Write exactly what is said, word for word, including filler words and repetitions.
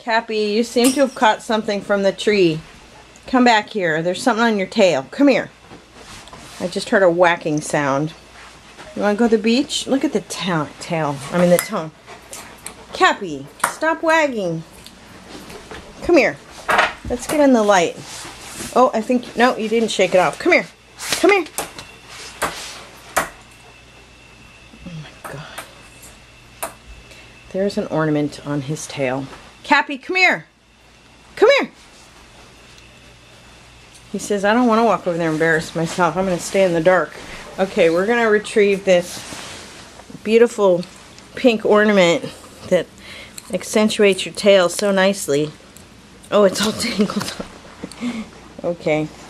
Cappy, you seem to have caught something from the tree. Come back here. There's something on your tail. Come here. I just heard a whacking sound. You want to go to the beach? Look at the ta tail. I mean the tongue. Cappy, stop wagging. Come here. Let's get in the light. Oh, I think... No, you didn't shake it off. Come here. Come here. Oh my God. There's an ornament on his tail. Cappy, come here. Come here. He says, I don't want to walk over there and embarrass myself. I'm going to stay in the dark. Okay, we're going to retrieve this beautiful pink ornament that accentuates your tail so nicely. Oh, it's all tangled up. Okay.